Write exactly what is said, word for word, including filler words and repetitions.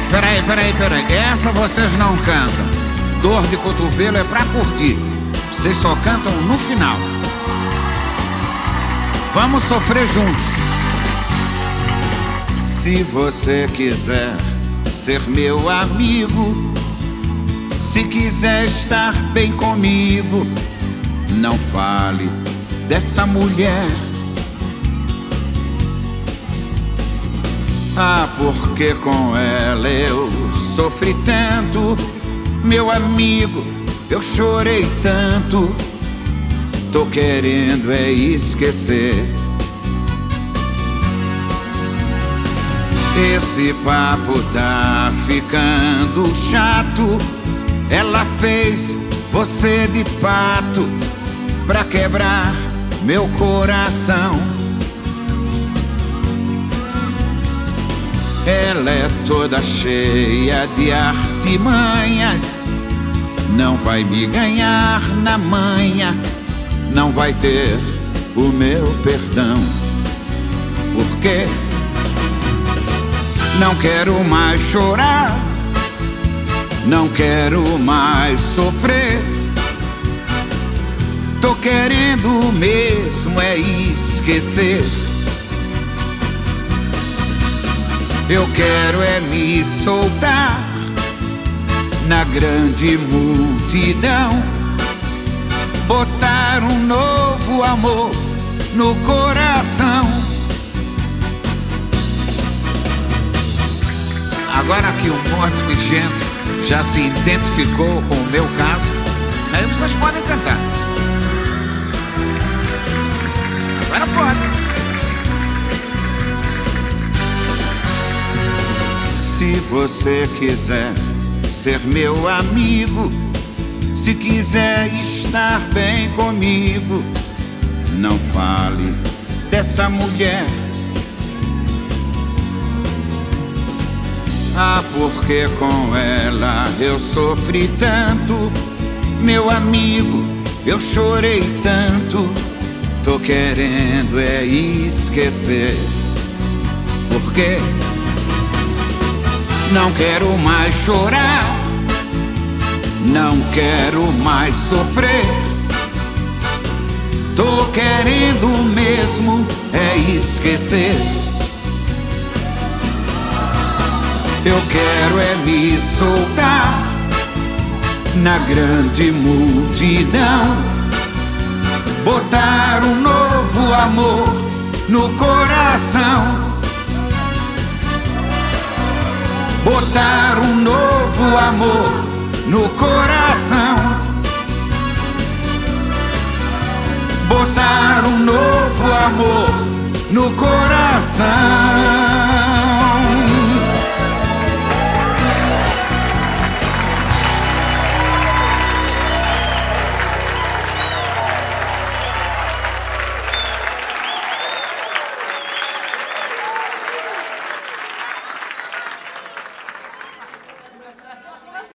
Peraí, peraí, peraí. Essa vocês não cantam. Dor de cotovelo é pra curtir. Vocês só cantam no final. Vamos sofrer juntos. Se você quiser ser meu amigo, se quiser estar bem comigo, não fale dessa mulher. Ah, porque com ela eu sofri tanto, meu amigo, eu chorei tanto. Tô querendo é esquecer. Esse papo tá ficando chato. Ela fez você de pato pra quebrar meu coração. Ela é toda cheia de artimanhas, não vai me ganhar na manha, não vai ter o meu perdão. Porque não quero mais chorar, não quero mais sofrer. Tô querendo mesmo é esquecer. Eu quero é me soltar na grande multidão, botar um novo amor no coração. Agora que um monte de gente já se identificou com o meu caso, aí vocês podem cantar. Agora pode. Se você quiser ser meu amigo, se quiser estar bem comigo, não fale dessa mulher. Ah, porque com ela eu sofri tanto, meu amigo, eu chorei tanto. Tô querendo é esquecer. Porque não quero mais chorar, não quero mais sofrer. Tô querendo mesmo é esquecer. Eu quero é me soltar na grande multidão, botar um novo amor no coração. Botar um novo amor no coração. Botar um novo amor no coração.